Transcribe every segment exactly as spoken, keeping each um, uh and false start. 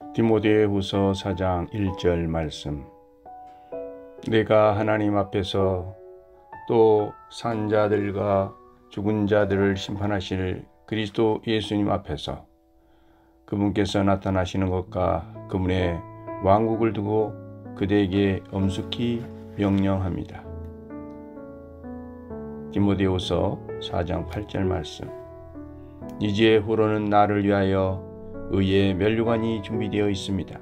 디모데후서 사 장 일 절 말씀. 내가 하나님 앞에서 또 산 자들과 죽은 자들을 심판하실 그리스도 예수님 앞에서 그분께서 나타나시는 것과 그분의 왕국을 두고 그대에게 엄숙히 명령합니다. 디모데후서 사 장 팔 절 말씀. 이제 후로는 나를 위하여 의의 면류관이 준비되어 있습니다.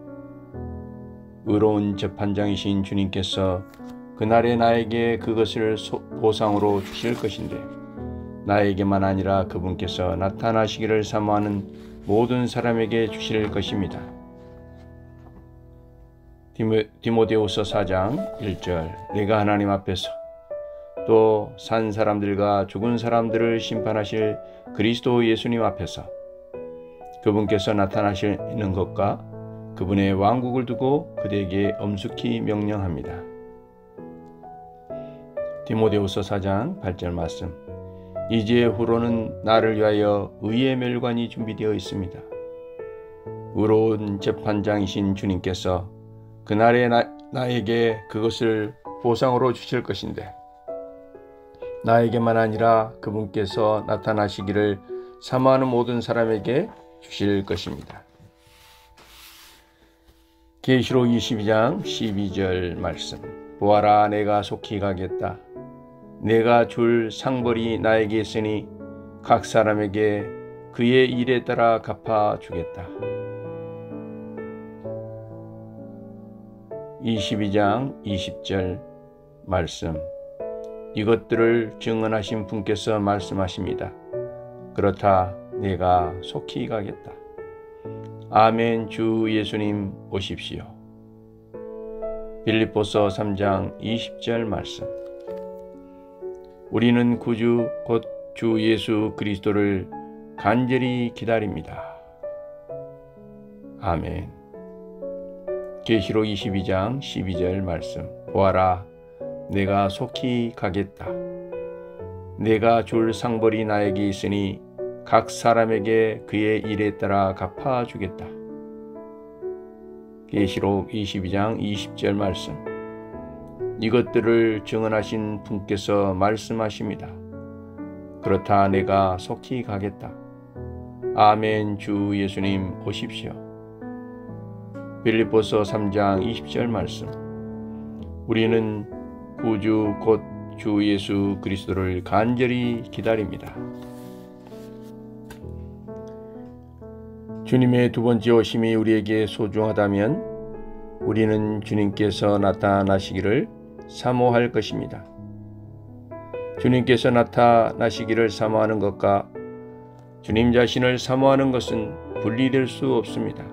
의로운 재판장이신 주님께서 그날에 나에게 그것을 보상으로 주실 것인데 나에게만 아니라 그분께서 나타나시기를 사모하는 모든 사람에게 주실 것입니다. 디모, 디모데후서 사 장 일 절. 내가 하나님 앞에서 또 산 사람들과 죽은 사람들을 심판하실 그리스도 예수님 앞에서 그분께서 나타나시는 것과 그분의 왕국을 두고 그대에게 엄숙히 명령합니다. 디모데후서 사 장 팔 절 말씀. 이제 후로는 나를 위하여 의의 멸관이 준비되어 있습니다. 의로운 재판장이신 주님께서 그날에 나, 나에게 그것을 보상으로 주실 것인데 나에게만 아니라 그분께서 나타나시기를 사모하는 모든 사람에게 주실 것입니다. 계시록 이십이 장 십이 절 말씀. 보아라, 내가 속히 가겠다. 내가 줄 상벌이 나에게 있으니 각 사람에게 그의 일에 따라 갚아 주겠다. 이십이 장 이십 절 말씀. 이것들을 증언하신 분께서 말씀하십니다. 그렇다, 내가 속히 가겠다. 아멘. 주 예수님 오십시오. 빌립보서 삼 장 이십 절 말씀. 우리는 구주 곧 주 예수 그리스도를 간절히 기다립니다. 아멘. 계시록 이십이 장 십이 절 말씀. 보아라, 내가 속히 가겠다. 내가 줄 상벌이 나에게 있으니 각 사람에게 그의 일에 따라 갚아주겠다. 계시록 이십이 장 이십 절 말씀. 이것들을 증언하신 분께서 말씀하십니다. 그렇다, 내가 속히 가겠다. 아멘. 주 예수님 오십시오. 빌립보서 삼 장 이십 절 말씀. 우리는 구주 곧 주 예수 그리스도를 간절히 기다립니다. 주님의 두 번째 오심이 우리에게 소중하다면 우리는 주님께서 나타나시기를 사모할 것입니다. 주님께서 나타나시기를 사모하는 것과 주님 자신을 사모하는 것은 분리될 수 없습니다.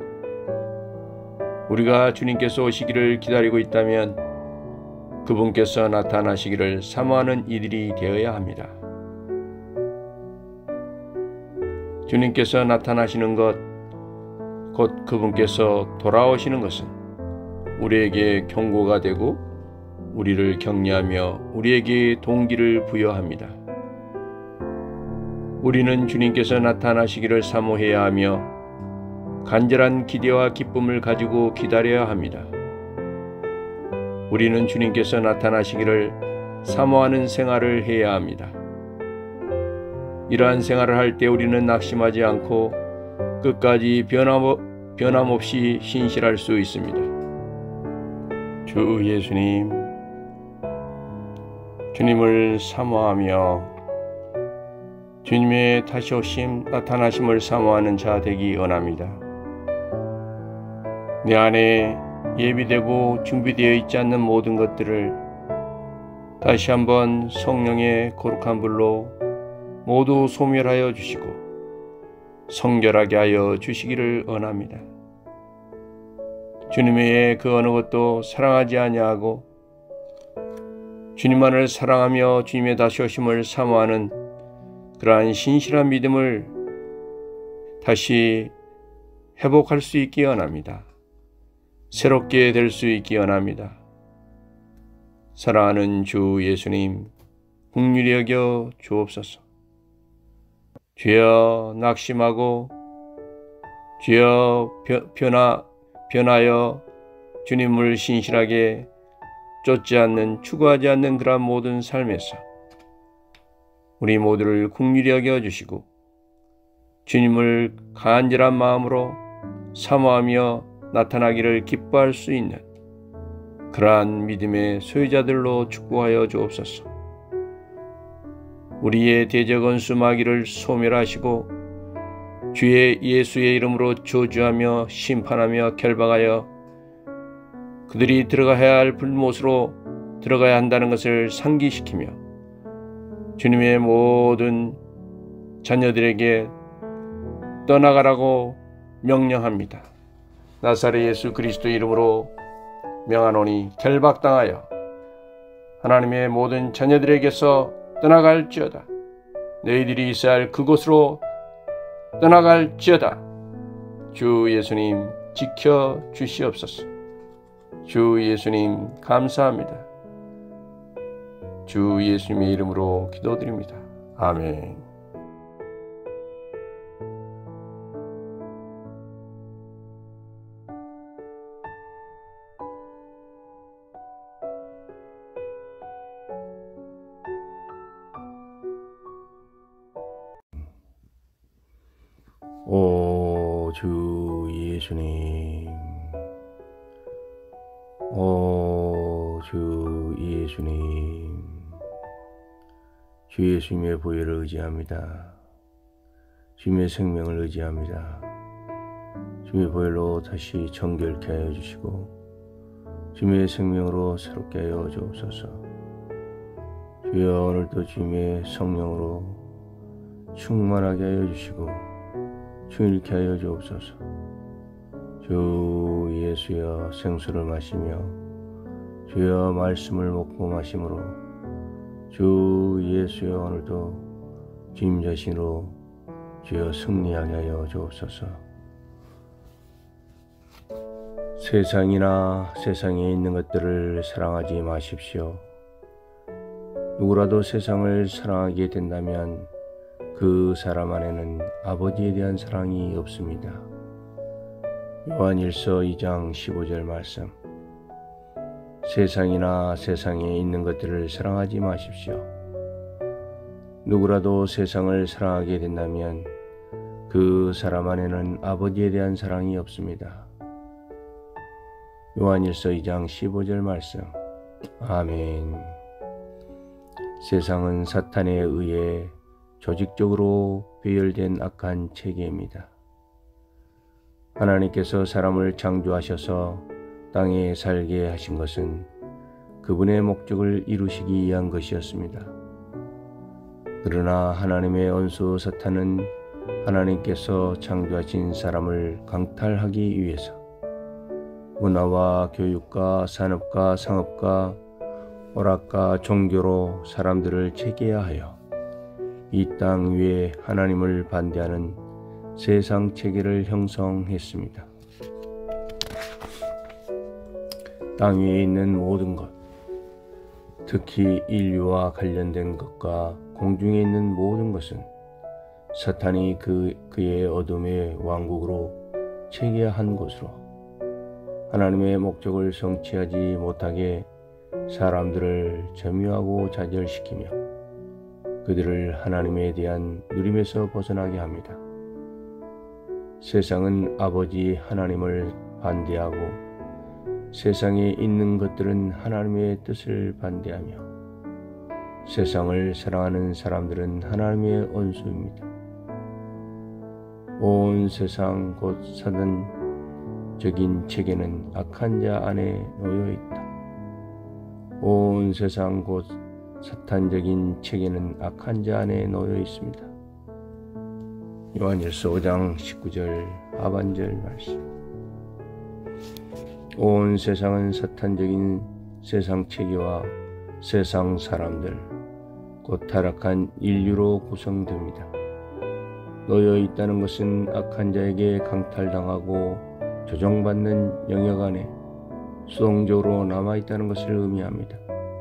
우리가 주님께서 오시기를 기다리고 있다면 그분께서 나타나시기를 사모하는 이들이 되어야 합니다. 주님께서 나타나시는 것, 곧 그분께서 돌아오시는 것은 우리에게 경고가 되고 우리를 격려하며 우리에게 동기를 부여합니다. 우리는 주님께서 나타나시기를 사모해야 하며 간절한 기대와 기쁨을 가지고 기다려야 합니다. 우리는 주님께서 나타나시기를 사모하는 생활을 해야 합니다. 이러한 생활을 할 때 우리는 낙심하지 않고 끝까지 변함, 변함없이 신실할 수 있습니다. 주 예수님, 주님을 사모하며 주님의 다시 오심, 나타나심을 사모하는 자 되기 원합니다. 내 안에 예비되고 준비되어 있지 않는 모든 것들을 다시 한번 성령의 거룩한 불로 모두 소멸하여 주시고 성결하게 하여 주시기를 원합니다. 주님 외에 그 어느 것도 사랑하지 아니하고 주님만을 사랑하며 주님의 다시 오심을 사모하는 그러한 신실한 믿음을 다시 회복할 수 있기 원합니다. 새롭게 될 수 있기 원합니다. 사랑하는 주 예수님, 긍휼히 여겨 주옵소서. 죄어 낙심하고 주여 변화, 변하여 주님을 신실하게 쫓지 않는, 추구하지 않는 그러한 모든 삶에서 우리 모두를 긍휼히 여겨주시고 주님을 간절한 마음으로 사모하며 나타나기를 기뻐할 수 있는 그러한 믿음의 소유자들로 축복하여 주옵소서. 우리의 대적 원수 마귀를 소멸하시고 주의 예수의 이름으로 저주하며 심판하며 결박하여 그들이 들어가야 할 불못으로 들어가야 한다는 것을 상기시키며 주님의 모든 자녀들에게 떠나가라고 명령합니다. 나사렛 예수 그리스도의 이름으로 명하노니 결박당하여 하나님의 모든 자녀들에게서 떠나갈지어다. 너희들이 있어야 할 그곳으로 떠나갈지어다. 주 예수님 지켜 주시옵소서. 주 예수님 감사합니다. 주 예수님의 이름으로 기도드립니다. 아멘. 오 주 예수님, 오 주 예수님, 주 예수님의 보혈을 의지합니다. 주님의 생명을 의지합니다. 주님의 보혈로 다시 정결케 하여 주시고 주님의 생명으로 새롭게 하여 주옵소서. 주여 오늘도 주님의 성령으로 충만하게 하여 주시고 주일케 하여 주옵소서. 주 예수여 생수를 마시며 주여 말씀을 먹고 마심으로 주 예수여 오늘도 주님 자신으로 주여 승리하게 하여 주옵소서. 세상이나 세상에 있는 것들을 사랑하지 마십시오. 누구라도 세상을 사랑하게 된다면 그 사람 안에는 아버지에 대한 사랑이 없습니다. 요한일서 이 장 십오 절 말씀. 세상이나 세상에 있는 것들을 사랑하지 마십시오. 누구라도 세상을 사랑하게 된다면 그 사람 안에는 아버지에 대한 사랑이 없습니다. 요한일서 이 장 십오 절 말씀. 아멘. 세상은 사탄에 의해 조직적으로 배열된 악한 체계입니다. 하나님께서 사람을 창조하셔서 땅에 살게 하신 것은 그분의 목적을 이루시기 위한 것이었습니다. 그러나 하나님의 원수 사탄은 하나님께서 창조하신 사람을 강탈하기 위해서 문화와 교육과 산업과 상업과 오락과 종교로 사람들을 체계화하여 이 땅 위에 하나님을 반대하는 세상 체계를 형성했습니다. 땅 위에 있는 모든 것, 특히 인류와 관련된 것과 공중에 있는 모든 것은 사탄이 그, 그의 어둠의 왕국으로 체계한 것으로 하나님의 목적을 성취하지 못하게 사람들을 점유하고 좌절시키며 그들을 하나님에 대한 누림에서 벗어나게 합니다. 세상은 아버지 하나님을 반대하고 세상에 있는 것들은 하나님의 뜻을 반대하며 세상을 사랑하는 사람들은 하나님의 원수입니다. 온 세상 곧 사단적인 체계는 악한 자 안에 놓여 있다. 온 세상 곧 사탄적인 체계는 악한 자 안에 놓여 있습니다. 요한일서 오 장 십구 절 하반절 말씀. 온 세상은 사탄적인 세상 체계와 세상 사람들, 곧 타락한 인류로 구성됩니다. 놓여 있다는 것은 악한 자에게 강탈당하고 조정받는 영역 안에 수동적으로 남아있다는 것을 의미합니다.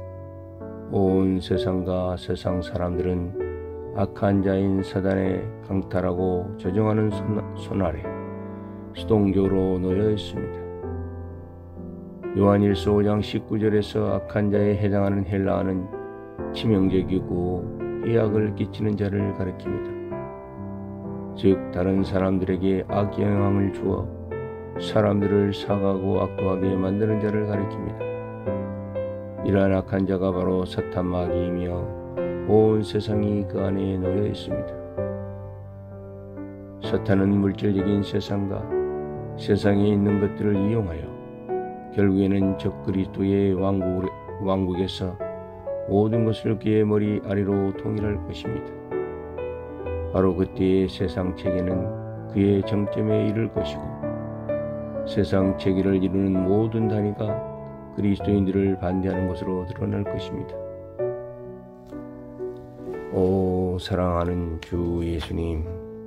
온 세상과 세상 사람들은 악한 자인 사단에 강탈하고 조정하는 손, 손 아래 수동적으로 놓여 있습니다. 요한일서 오 장 십구 절에서 악한 자에 해당하는 헬라어는 치명적이고 해악을 끼치는 자를 가리킵니다. 즉 다른 사람들에게 악영향을 주어 사람들을 사가고 악도하게 만드는 자를 가리킵니다. 이러한 악한 자가 바로 사탄 마귀이며 온 세상이 그 안에 놓여 있습니다. 사탄은 물질적인 세상과 세상에 있는 것들을 이용하여 결국에는 적그리스도의 왕국, 왕국에서 모든 것을 그의 머리 아래로 통일할 것입니다. 바로 그때의 세상 체계는 그의 정점에 이를 것이고 세상 체계를 이루는 모든 단위가 그리스도인들을 반대하는 것으로 드러날 것입니다. 오 사랑하는 주 예수님,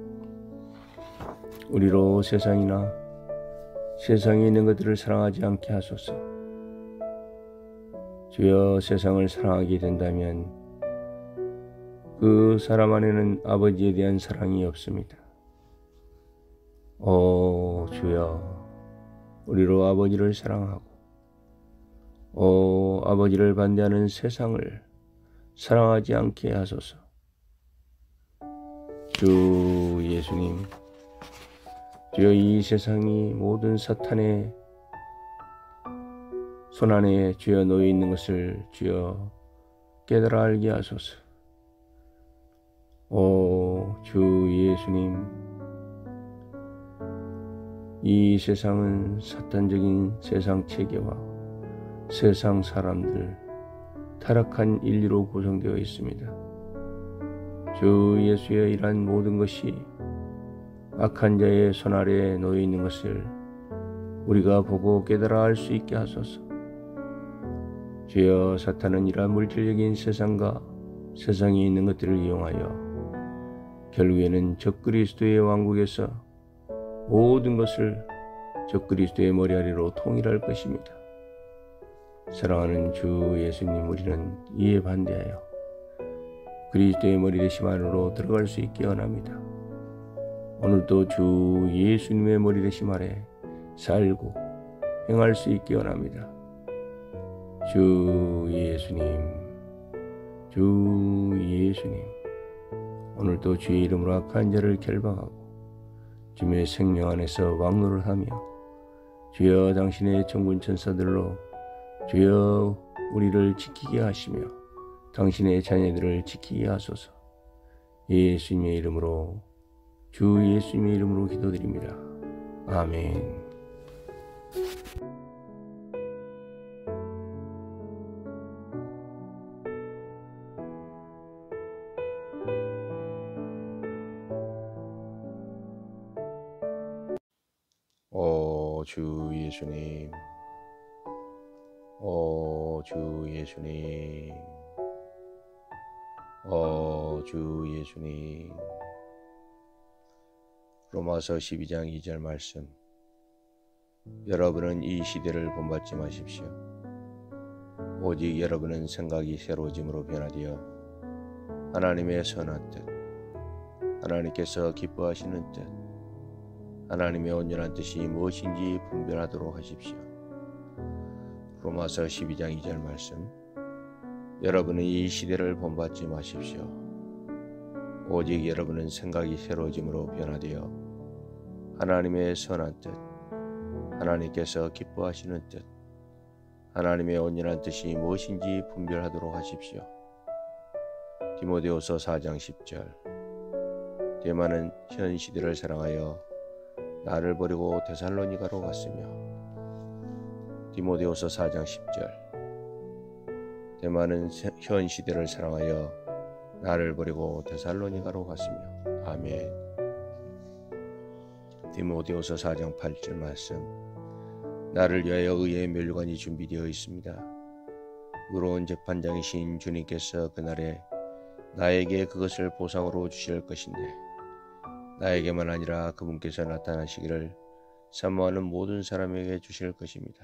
우리로 세상이나 세상에 있는 것들을 사랑하지 않게 하소서. 주여, 세상을 사랑하게 된다면 그 사람 안에는 아버지에 대한 사랑이 없습니다. 오 주여, 우리로 아버지를 사랑하고 오 아버지를 반대하는 세상을 사랑하지 않게 하소서. 주 예수님, 주여, 이 세상이 모든 사탄의 손안에 주여 놓여 있는 것을 주여 깨달아 알게 하소서. 오 주 예수님, 이 세상은 사탄적인 세상 체계와 세상 사람들, 타락한 인류로 구성되어 있습니다. 주 예수의 이러한 모든 것이 악한 자의 손 아래에 놓여 있는 것을 우리가 보고 깨달아 알 수 있게 하소서. 주여, 사탄은 이러한 물질적인 세상과 세상에 있는 것들을 이용하여 결국에는 적그리스도의 왕국에서 모든 것을 적그리스도의 머리 아래로 통일할 것입니다. 사랑하는 주 예수님, 우리는 이에 반대하여 그리스도의 머리 되심 안으로 들어갈 수 있게 원합니다. 오늘도 주 예수님의 머리 되심 아래 살고 행할 수 있게 원합니다. 주 예수님, 주 예수님, 오늘도 주의 이름으로 악한 자를 결박하고 주님의 생명 안에서 왕노를 하며 주여, 당신의 천군 천사들로 주여 우리를 지키게 하시며 당신의 자녀들을 지키게 하소서. 예수님의 이름으로, 주 예수님의 이름으로 기도드립니다. 아멘. 오 주 예수님, 오 주 예수님, 오 주 예수님. 로마서 십이 장 이 절 말씀. 여러분은 이 시대를 본받지 마십시오. 오직 여러분은 생각이 새로워짐으로 변화되어 하나님의 선한 뜻, 하나님께서 기뻐하시는 뜻, 하나님의 온전한 뜻이 무엇인지 분별하도록 하십시오. 로마서 십이 장 이 절 말씀. 여러분은 이 시대를 본받지 마십시오. 오직 여러분은 생각이 새로워짐으로 변화되어 하나님의 선한 뜻, 하나님께서 기뻐하시는 뜻, 하나님의 온전한 뜻이 무엇인지 분별하도록 하십시오. 디모데후서 사 장 십 절. 데마는 현 시대를 사랑하여 나를 버리고 데살로니가로 갔으며. 디모데후서 사 장 십 절. 데마는 현 시대를 사랑하여 나를 버리고 데살로니가로 갔으며. 아멘. 디모데후서 사 장 팔 절 말씀. 나를 위하여 의의 면류관이 준비되어 있습니다. 의로운 재판장이신 주님께서 그날에 나에게 그것을 보상으로 주실 것인데 나에게만 아니라 그분께서 나타나시기를 사모하는 모든 사람에게 주실 것입니다.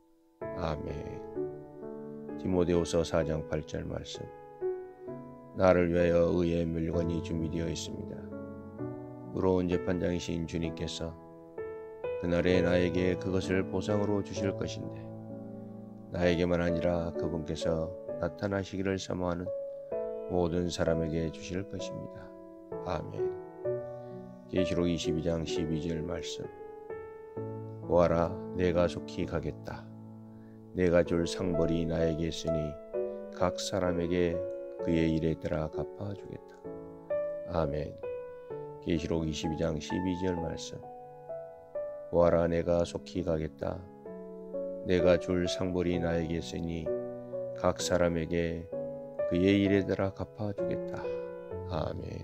아멘. 디모데후서 사 장 팔 절 말씀. 나를 위하여 의의 면류관이 준비되어 있습니다. 의로운 재판장이신 주님께서 그날에 나에게 그것을 보상으로 주실 것인데 나에게만 아니라 그분께서 나타나시기를 사모하는 모든 사람에게 주실 것입니다. 아멘. 계시록 이십이 장 십이 절 말씀. 보아라, 내가 속히 가겠다. 내가 줄 상벌이 나에게 있으니 각 사람에게 그의 일에 따라 갚아주겠다. 아멘. 계시록 이십이 장 십이 절 말씀. 보아라, 내가 속히 가겠다. 내가 줄 상벌이 나에게 있으니 각 사람에게 그의 일에 따라 갚아주겠다. 아멘.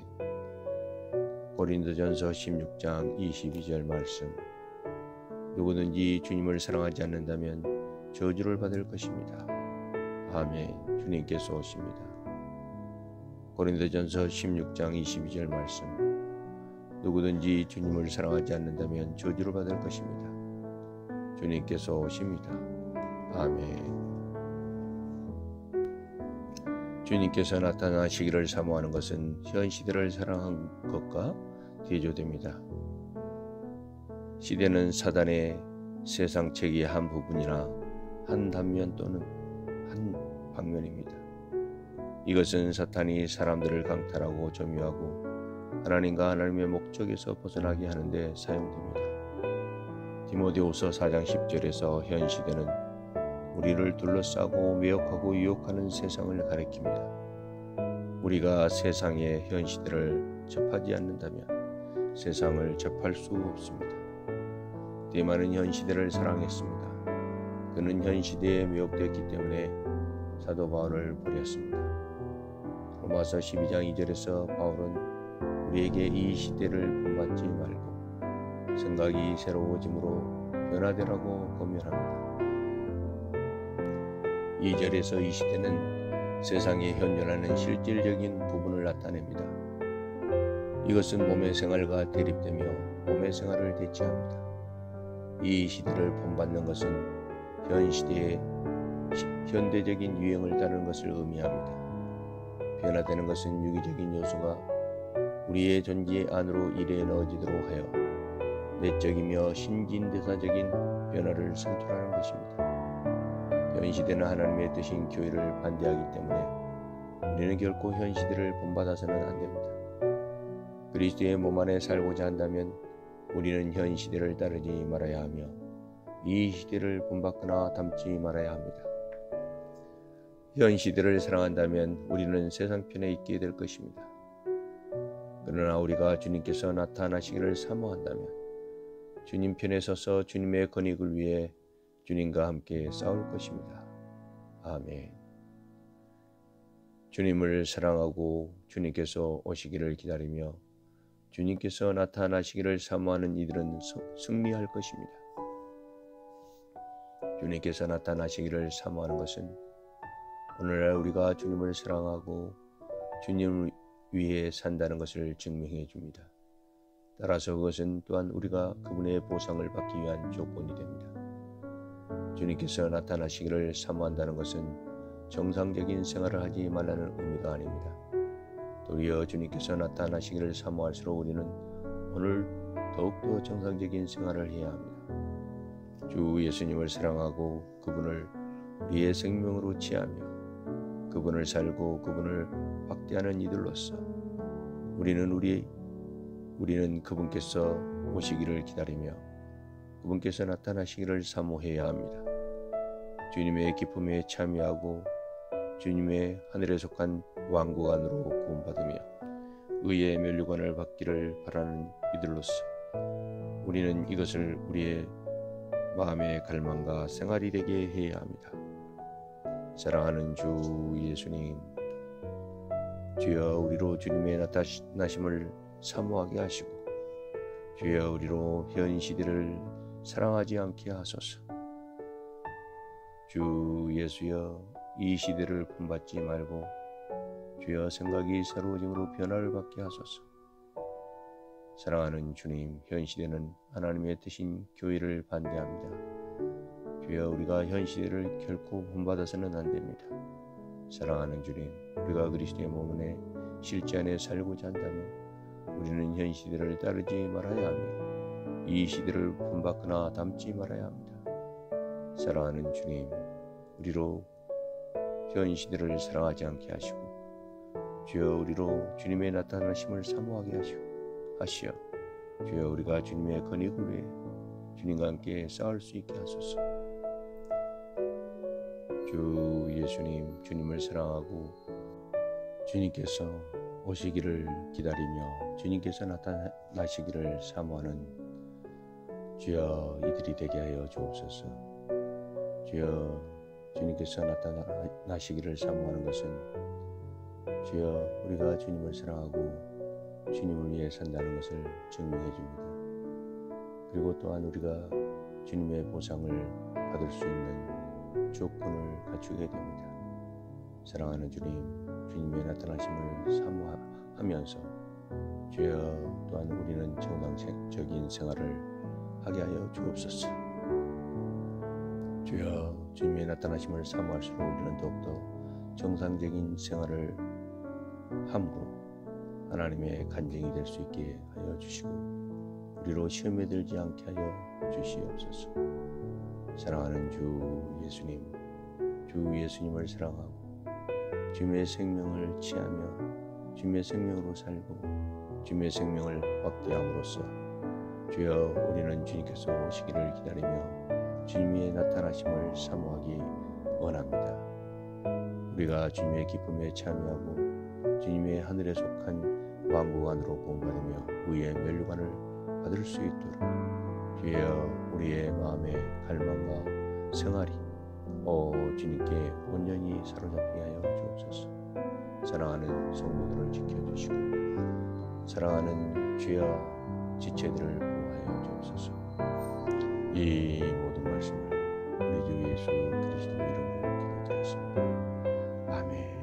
고린도전서 십육 장 이십이 절 말씀. 누구든지 주님을 사랑하지 않는다면 저주를 받을 것입니다. 아멘. 주님께서 오십니다. 고린도전서 십육 장 이십이 절 말씀. 누구든지 주님을 사랑하지 않는다면 저주를 받을 것입니다. 주님께서 오십니다. 아멘. 주님께서 나타나시기를 사모하는 것은 현 시대를 사랑한 것과 대조됩니다. 시대는 사단의 세상 체계의 한 부분이나 한 단면 또는 한 방면입니다. 이것은 사탄이 사람들을 강탈하고 점유하고 하나님과 하나님의 목적에서 벗어나게 하는 데 사용됩니다. 디모데후서 사 장 십 절에서 현 시대는 우리를 둘러싸고 매혹하고 유혹하는 세상을 가리킵니다. 우리가 세상의 현 시대를 접하지 않는다면 세상을 접할 수 없습니다. 데마는 현 시대를 사랑했습니다. 그는 현 시대에 매혹되었기 때문에 사도 바울을 버렸습니다. 로마서 십이 장 이 절에서 바울은 우리에게 이 시대를 본받지 말고 생각이 새로워짐으로 변화되라고 권면합니다. 이 절에서 이 시대는 세상에 현존하는 실질적인 부분을 나타냅니다. 이것은 몸의 생활과 대립되며 몸의 생활을 대체합니다. 이 시대를 본받는 것은 현 시대의 현대적인 유행을 따르는 것을 의미합니다. 변화되는 것은 유기적인 요소가 우리의 존재 안으로 일에 넣어지도록 하여 내적이며 신진대사적인 변화를 선출하는 것입니다. 현 시대는 하나님의 뜻인 교회를 반대하기 때문에 우리는 결코 현 시대를 본받아서는 안 됩니다. 그리스도의 몸 안에 살고자 한다면 우리는 현 시대를 따르지 말아야 하며 이 시대를 본받거나 닮지 말아야 합니다. 현 시대를 사랑한다면 우리는 세상 편에 있게 될 것입니다. 그러나 우리가 주님께서 나타나시기를 사모한다면 주님 편에 서서 주님의 권익을 위해 주님과 함께 싸울 것입니다. 아멘. 주님을 사랑하고 주님께서 오시기를 기다리며 주님께서 나타나시기를 사모하는 이들은 승리할 것입니다. 주님께서 나타나시기를 사모하는 것은 오늘날 우리가 주님을 사랑하고 주님을 위해 산다는 것을 증명해 줍니다. 따라서 그것은 또한 우리가 그분의 보상을 받기 위한 조건이 됩니다. 주님께서 나타나시기를 사모한다는 것은 정상적인 생활을 하지 말라는 의미가 아닙니다. 도리어 주님께서 나타나시기를 사모할수록 우리는 오늘 더욱더 정상적인 생활을 해야 합니다. 주 예수님을 사랑하고 그분을 우리의 생명으로 취하며 그분을 살고 그분을 확대하는 이들로서 우리는 우리 우리는 그분께서 오시기를 기다리며 그분께서 나타나시기를 사모해야 합니다. 주님의 기쁨에 참여하고 주님의 하늘에 속한 왕국 안으로 구원받으며 의의 면류관을 받기를 바라는 이들로서 우리는 이것을 우리의 마음의 갈망과 생활이 되게 해야 합니다. 사랑하는 주 예수님, 주여 우리로 주님의 나타나심을 사모하게 하시고 주여 우리로 현 시대를 사랑하지 않게 하소서. 주 예수여 이 시대를 본받지 말고 주여 생각이 새로워짐으로 변화를 받게 하소서. 사랑하는 주님, 현 시대는 하나님의 뜻인 교회를 반대합니다. 주여 우리가 현 시대를 결코 본받아서는 안 됩니다. 사랑하는 주님, 우리가 그리스도의 몸 안에 실제 안에 살고자 한다면 우리는 현 시대를 따르지 말아야 하며 이 시대를 본받거나 닮지 말아야 합니다. 사랑하는 주님, 우리로 현 시대를 사랑하지 않게 하시고 주여 우리로 주님의 나타나심을 사모하게 하시고 하시어 주여 우리가 주님의 건의를 위해 주님과 함께 싸울 수 있게 하소서. 주 예수님, 주님을 사랑하고 주님께서 오시기를 기다리며 주님께서 나타나시기를 사모하는 주여 이들이 되게 하여 주옵소서. 주여 주님께서 나타나시기를 사모하는 것은 주여 우리가 주님을 사랑하고 주님을 위해 산다는 것을 증명해 줍니다. 그리고 또한 우리가 주님의 보상을 받을 수 있는 조건을 갖추게 됩니다. 사랑하는 주님, 주님의 나타나심을 사모하면서 주여 또한 우리는 정상적인 생활을 하게 하여 주옵소서. 주여 주님의 나타나심을 사모할수록 우리는 더욱더 정상적인 생활을 함으로 하나님의 간증이 될 수 있게 하여 주시고 우리로 시험에 들지 않게 하여 주시옵소서. 사랑하는 주 예수님, 주 예수님을 사랑하고 주님의 생명을 취하며 주님의 생명으로 살고 주님의 생명을 확대함으로써 주여 우리는 주님께서 오시기를 기다리며 주님의 나타나심을 사모하기 원합니다. 우리가 주님의 기쁨에 참여하고 주님의 하늘에 속한 왕국 안으로 공부하며 의의 멸류관을 받을 수 있도록 주여 우리의 마음의 갈망과 생활이 오 주님께 온전히 사로잡히게 하여 주옵소서. 사랑하는 성도들을 지켜주시고 사랑하는 주여 지체들을 보호하여 주옵소서. 이 모든 말씀을 우리 주 예수 그리스도 이름으로 기도드렸습니다. 아멘.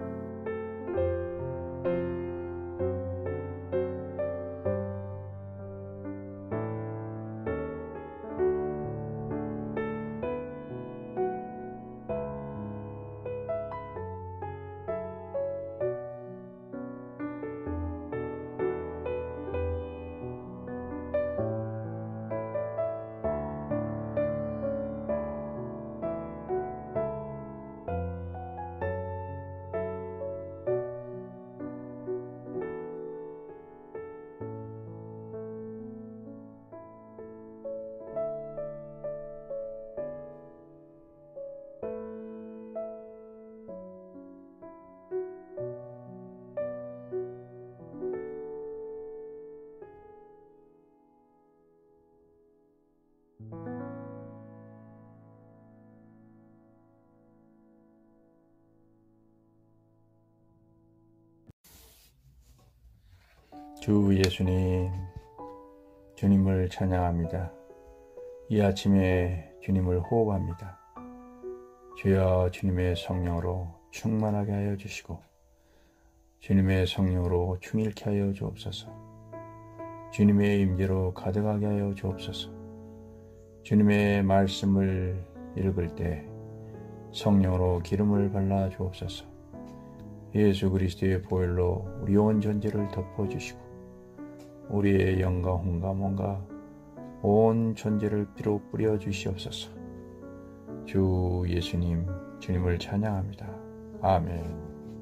주 예수님, 주님을 찬양합니다. 이 아침에 주님을 호흡합니다. 주여 주님의 성령으로 충만하게 하여 주시고 주님의 성령으로 충일케 하여 주옵소서. 주님의 임재로 가득하게 하여 주옵소서. 주님의 말씀을 읽을 때 성령으로 기름을 발라 주옵소서. 예수 그리스도의 보혈로 우리 온 존재를 덮어주시고 우리의 영과 혼과 몸과 온 존재를 피로 뿌려 주시옵소서. 주 예수님, 주님을 찬양합니다. 아멘.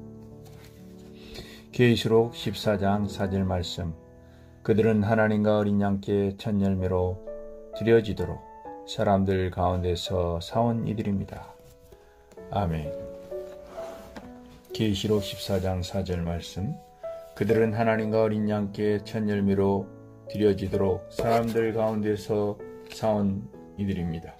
계시록 십사 장 사 절 말씀. 그들은 하나님과 어린 양께 첫 열매로 드려지도록 사람들 가운데서 사온 이들입니다. 아멘. 계시록 십사 장 사 절 말씀. 그들은 하나님과 어린 양께 첫 열매로 드려지도록 사람들 가운데서 사온 이들입니다.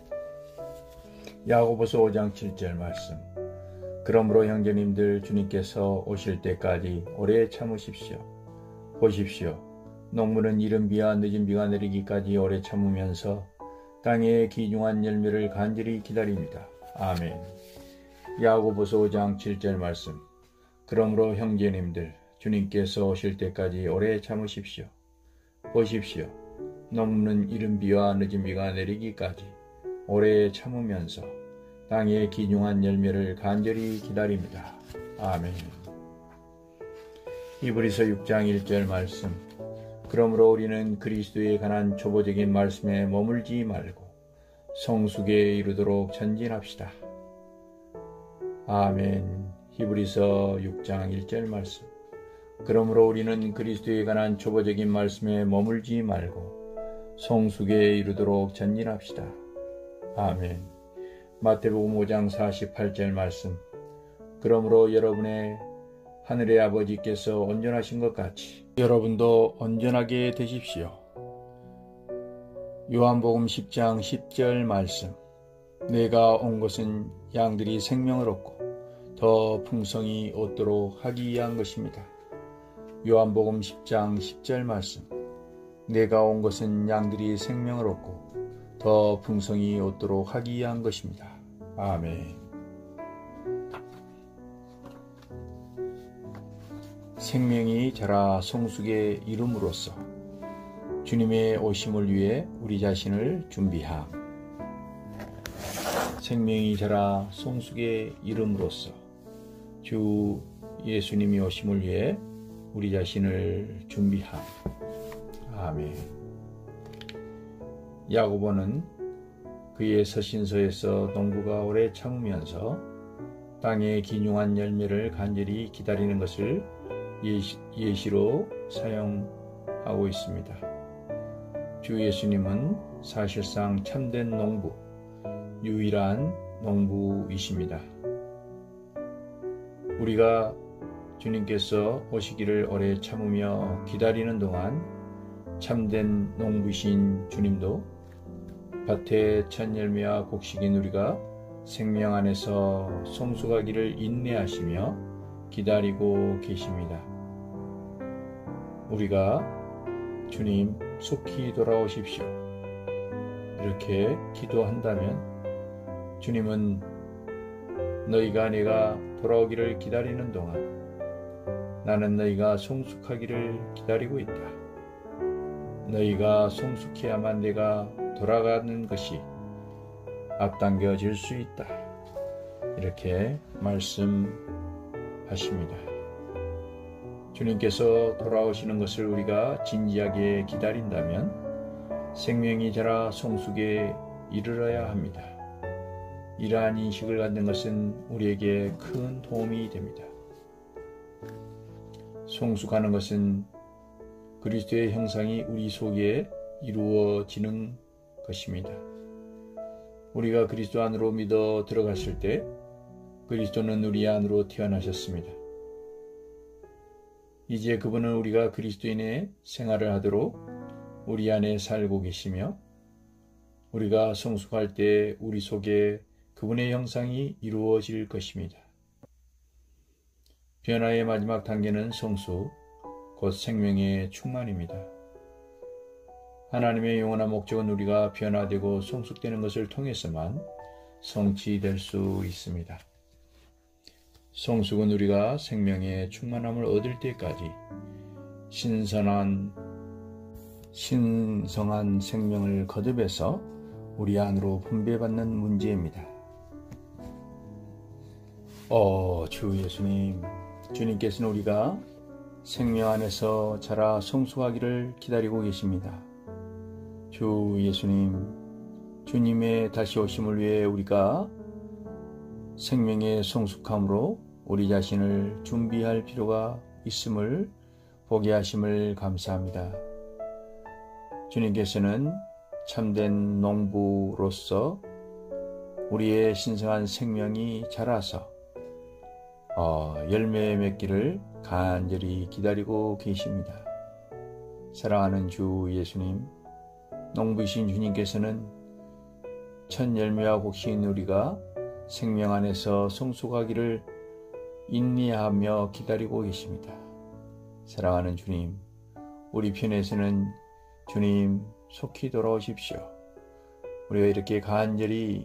야고보서 오 장 칠 절 말씀. 그러므로 형제님들, 주님께서 오실 때까지 오래 참으십시오. 보십시오. 농부는 이른 비와 늦은 비가 내리기까지 오래 참으면서 땅에 귀중한 열매를 간절히 기다립니다. 아멘. 야고보서 오 장 칠 절 말씀. 그러므로 형제님들, 주님께서 오실 때까지 오래 참으십시오. 보십시오. 농부는 이른 비와 늦은 비가 내리기까지 오래 참으면서 땅에 귀중한 열매를 간절히 기다립니다. 아멘. 히브리서 육 장 일 절 말씀. 그러므로 우리는 그리스도에 관한 초보적인 말씀에 머물지 말고 성숙에 이르도록 전진합시다. 아멘. 히브리서 육 장 일 절 말씀. 그러므로 우리는 그리스도에 관한 초보적인 말씀에 머물지 말고 성숙에 이르도록 전진합시다. 아멘. 마태복음 오 장 사십팔 절 말씀. 그러므로 여러분의 하늘의 아버지께서 온전하신 것 같이 여러분도 온전하게 되십시오. 요한복음 십 장 십 절 말씀. 내가 온 것은 양들이 생명을 얻고 더 풍성히 얻도록 하기 위한 것입니다. 요한복음 십 장 십 절 말씀. 내가 온 것은 양들이 생명을 얻고 더 풍성히 얻도록 하기 위한 것입니다. 아멘. 생명이 자라 성숙에 이름으로써 주님의 오심을 위해 우리 자신을 준비함. 생명이 자라 성숙에 이름으로써 주 예수님이 오심을 위해 우리 자신을 준비함. 아멘. 야고보는 그의 서신서에서 농부가 오래 참으면서 땅의 기럝한 열매를 간절히 기다리는 것을 예시, 예시로 사용하고 있습니다. 주 예수님은 사실상 참된 농부, 유일한 농부이십니다. 우리가 주님께서 오시기를 오래 참으며 기다리는 동안 참된 농부이신 주님도 밭의 첫 열매와 곡식인 우리가 생명 안에서 성숙하기를 인내하시며 기다리고 계십니다. 우리가 주님 속히 돌아오십시오. 이렇게 기도한다면 주님은 너희가 내가 돌아오기를 기다리는 동안 나는 너희가 성숙하기를 기다리고 있다. 너희가 성숙해야만 내가 돌아가는 것이 앞당겨질 수 있다. 이렇게 말씀하십니다. 주님께서 돌아오시는 것을 우리가 진지하게 기다린다면 생명이 자라 성숙에 이르러야 합니다. 이러한 인식을 갖는 것은 우리에게 큰 도움이 됩니다. 성숙하는 것은 그리스도의 형상이 우리 속에 이루어지는 것입니다. 우리가 그리스도 안으로 믿어 들어갔을 때 그리스도는 우리 안으로 태어나셨습니다. 이제 그분은 우리가 그리스도인의 생활을 하도록 우리 안에 살고 계시며 우리가 성숙할 때 우리 속에 그분의 형상이 이루어질 것입니다. 변화의 마지막 단계는 성숙, 곧 생명의 충만입니다. 하나님의 영원한 목적은 우리가 변화되고 성숙되는 것을 통해서만 성취될 수 있습니다. 성숙은 우리가 생명의 충만함을 얻을 때까지 신선한, 신성한 생명을 거듭해서 우리 안으로 분배받는 문제입니다. 오, 주 예수님, 주님께서는 우리가 생명 안에서 자라 성숙하기를 기다리고 계십니다. 주 예수님, 주님의 다시 오심을 위해 우리가 생명의 성숙함으로 우리 자신을 준비할 필요가 있음을 보게 하심을 감사합니다. 주님께서는 참된 농부로서 우리의 신성한 생명이 자라서 어, 열매 맺기를 간절히 기다리고 계십니다. 사랑하는 주 예수님, 농부이신 주님께서는 첫 열매와 곡식인 우리가 생명 안에서 성숙하기를 인내하며 기다리고 계십니다. 사랑하는 주님, 우리 편에서는 주님 속히 돌아오십시오. 우리가 이렇게 간절히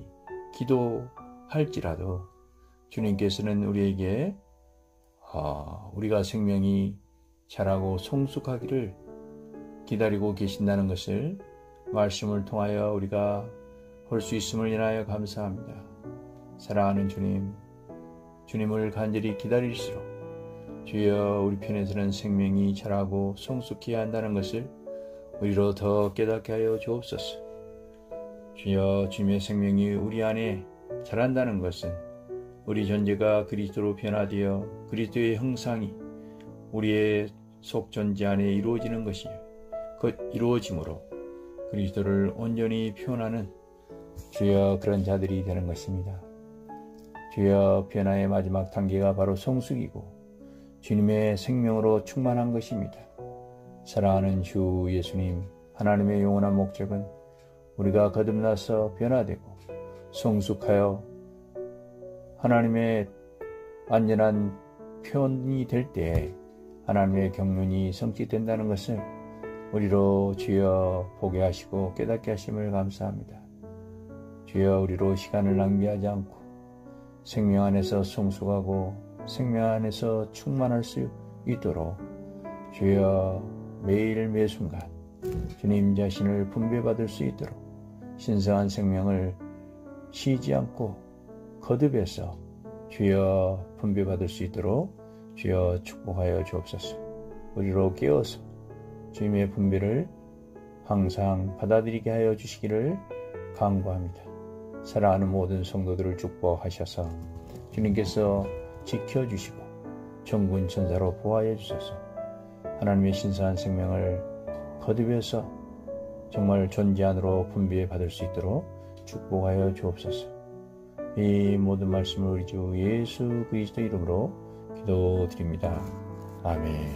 기도할지라도 주님께서는 우리에게 어, 우리가 생명이 자라고 성숙하기를 기다리고 계신다는 것을 말씀을 통하여 우리가 볼 수 있음을 인하여 감사합니다. 사랑하는 주님, 주님을 간절히 기다릴수록 주여 우리 편에서는 생명이 자라고 성숙해야 한다는 것을 우리로 더 깨닫게 하여 주옵소서. 주여, 주님의 생명이 우리 안에 자란다는 것은 우리 존재가 그리스도로 변화되어 그리스도의 형상이 우리의 속 존재 안에 이루어지는 것이요, 그 이루어짐으로 그리스도를 온전히 표현하는 주여 그런 자들이 되는 것입니다. 주여, 변화의 마지막 단계가 바로 성숙이고 주님의 생명으로 충만한 것입니다. 사랑하는 주 예수님, 하나님의 영원한 목적은 우리가 거듭나서 변화되고 성숙하여 하나님의 완전한 표현이 될 때에 하나님의 경륜이 성취된다는 것을 우리로 주여 보게 하시고 깨닫게 하심을 감사합니다. 주여, 우리로 시간을 낭비하지 않고 생명 안에서 성숙하고 생명 안에서 충만할 수 있도록 주여 매일 매순간 주님 자신을 분배받을 수 있도록 신성한 생명을 쉬지 않고 거듭해서 주여 분배받을 수 있도록 주여 축복하여 주옵소서. 우리로 깨어서 주님의 분배를 항상 받아들이게 하여 주시기를 간구합니다. 사랑하는 모든 성도들을 축복하셔서 주님께서 지켜주시고 전군 천사로 보호하여 주셔서 하나님의 신성한 생명을 거듭해서 정말 존재 안으로 분배해 받을 수 있도록 축복하여 주옵소서. 이 모든 말씀을 우리 주 예수 그리스도 이름으로 기도드립니다. 아멘.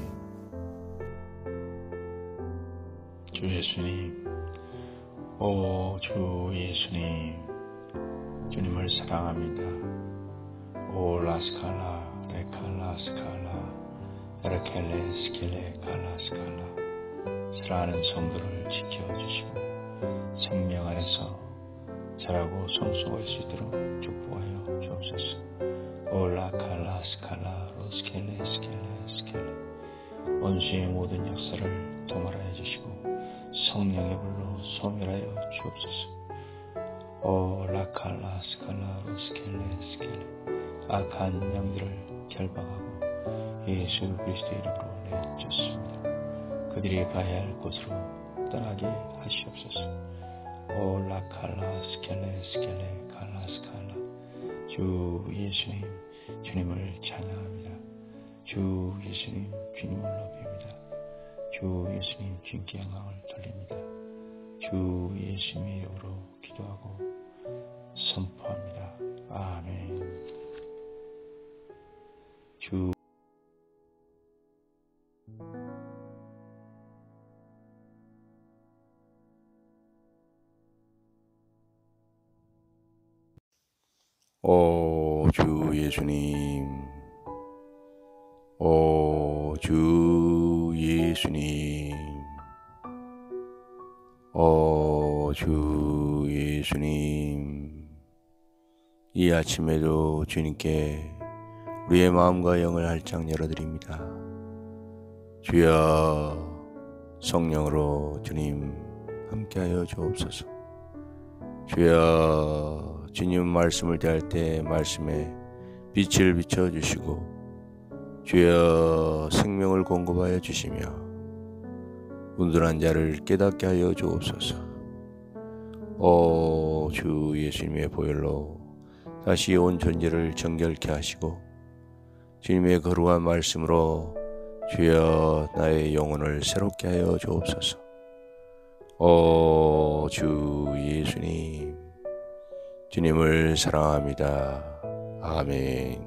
주 예수님, 오 주 예수님, 주님을 사랑합니다. 오 라스칼라 레칼라 스칼라 에르켈레 스켈레 칼라 스칼라. 사랑하는 성도를 지켜주시고 생명 안에서 자라고 성숙할 수 있도록 축복하여 주옵소서. 오 라칼라 스칼라 로스켈레 스켈레 스켈레. 원수의 모든 역사를 도말하여 주시고 성령의 불로 소멸하여 주옵소서. 오 라칼라 스칼라 로스켈레 스켈레. 악한 영들을 결박하고 예수 그리스도 이름으로 내쫓습니다. 그들이 가야 할 곳으로 떠나게 하시옵소서. 오 라칼라 스켈레 스켈레 칼라 스칼라. 주 예수님, 주님을 찬양합니다. 주 예수님, 주님을 높입니다. 주 예수님, 주님께 영광을 돌립니다. 주 예수님의 이름으로 기도하고 선포합니다. 아멘. 주 오 주 예수님, 오 주 예수님, 오 주 예수님. 이 아침에도 주님께 우리의 마음과 영을 활짝 열어드립니다. 주여, 성령으로 주님 함께하여 주옵소서. 주여, 주님 말씀을 대할 때 말씀에 빛을 비춰주시고 주여 생명을 공급하여 주시며 운둔한 자를 깨닫게 하여 주옵소서. 오 주 예수님의 보혈로 다시 온 존재를 정결케 하시고 주님의 거룩한 말씀으로 주여 나의 영혼을 새롭게 하여 주옵소서. 오 주 예수님, 주님을 사랑합니다. 아멘.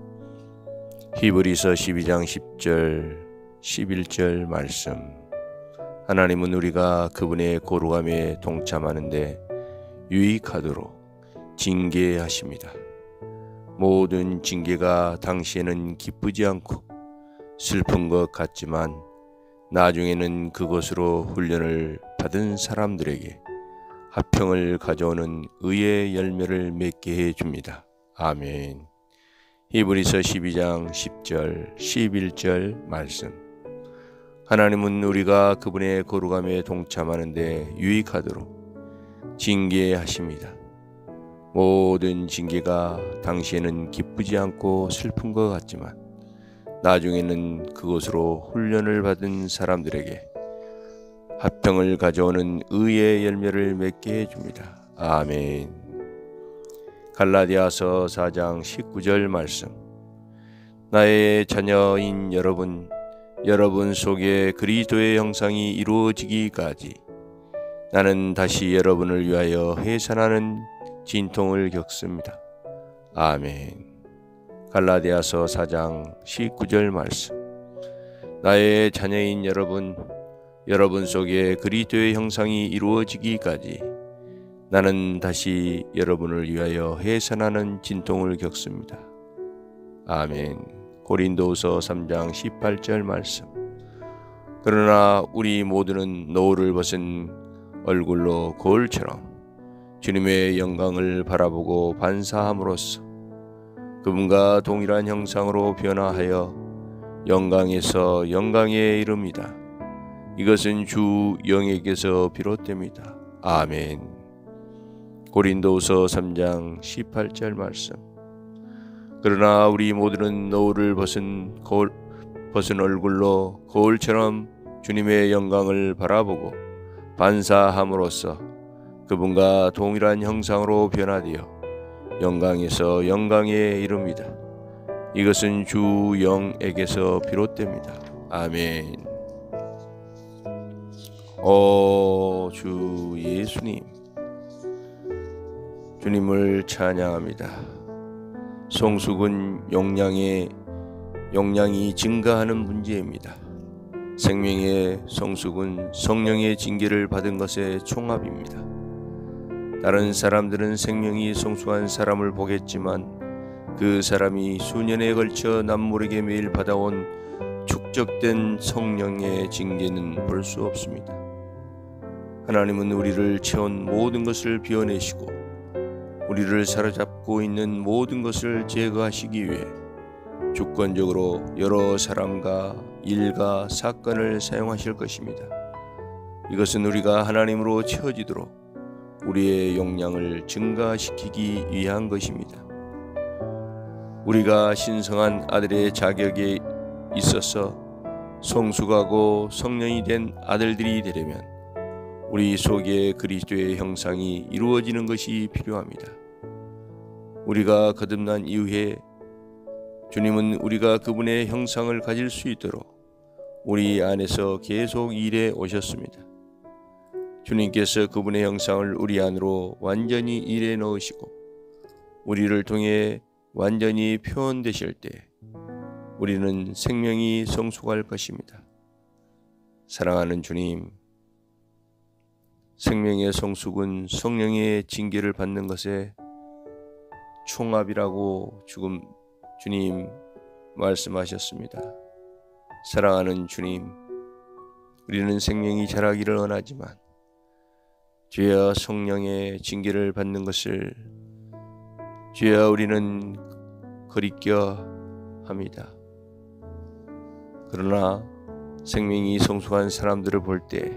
히브리서 십이 장 십 절 십일 절 말씀. 하나님은 우리가 그분의 거룩함에 동참하는데 유익하도록 징계하십니다. 모든 징계가 당시에는 기쁘지 않고 슬픈 것 같지만 나중에는 그것으로 훈련을 받은 사람들에게 화평을 가져오는 의의 열매를 맺게 해줍니다. 아멘. 히브리서 십이 장 십 절 십일 절 말씀. 하나님은 우리가 그분의 거룩함에 동참하는데 유익하도록 징계하십니다. 모든 징계가 당시에는 기쁘지 않고 슬픈 것 같지만 나중에는 그것으로 훈련을 받은 사람들에게 화평을 가져오는 의의 열매를 맺게 해줍니다. 아멘. 갈라디아서 사 장 십구 절 말씀. 나의 자녀인 여러분, 여러분 속에 그리스도의 형상이 이루어지기까지 나는 다시 여러분을 위하여 해산하는 진통을 겪습니다. 아멘. 갈라디아서 사 장 십구 절 말씀. 나의 자녀인 여러분, 여러분 속에 그리스도의 형상이 이루어지기까지 나는 다시 여러분을 위하여 해산하는 진통을 겪습니다. 아멘. 고린도후서 삼 장 십팔 절 말씀. 그러나 우리 모두는 노를 벗은 얼굴로 거울처럼 주님의 영광을 바라보고 반사함으로써 그분과 동일한 형상으로 변화하여 영광에서 영광에 이릅니다. 이것은 주 영에게서 비롯됩니다. 아멘. 고린도후서 삼 장 십팔 절 말씀. 그러나 우리 모두는 노를 벗은 거울, 벗은 얼굴로 거울처럼 주님의 영광을 바라보고 반사함으로써 그분과 동일한 형상으로 변화되어 영광에서 영광에 이릅니다. 이것은 주 영에게서 비롯됩니다. 아멘. 오 주 예수님, 주님을 찬양합니다. 성숙은 용량의 용량이 증가하는 문제입니다. 생명의 성숙은 성령의 징계를 받은 것의 총합입니다. 다른 사람들은 생명이 성숙한 사람을 보겠지만 그 사람이 수년에 걸쳐 남모르게 매일 받아온 축적된 성령의 징계는 볼 수 없습니다. 하나님은 우리를 채운 모든 것을 비워내시고 우리를 사로잡고 있는 모든 것을 제거하시기 위해 주권적으로 여러 사람과 일과 사건을 사용하실 것입니다. 이것은 우리가 하나님으로 채워지도록 우리의 용량을 증가시키기 위한 것입니다. 우리가 신성한 아들의 자격에 있어서 성숙하고 성령이 된 아들들이 되려면 우리 속에 그리스도의 형상이 이루어지는 것이 필요합니다. 우리가 거듭난 이후에 주님은 우리가 그분의 형상을 가질 수 있도록 우리 안에서 계속 일해 오셨습니다. 주님께서 그분의 형상을 우리 안으로 완전히 일해 넣으시고 우리를 통해 완전히 표현되실 때 우리는 생명이 성숙할 것입니다. 사랑하는 주님, 생명의 성숙은 성령의 징계를 받는 것의 총합이라고 지금 주님 말씀하셨습니다. 사랑하는 주님, 우리는 생명이 자라기를 원하지만 주여 성령의 징계를 받는 것을 주여 우리는 거리껴 합니다. 그러나 생명이 성숙한 사람들을 볼 때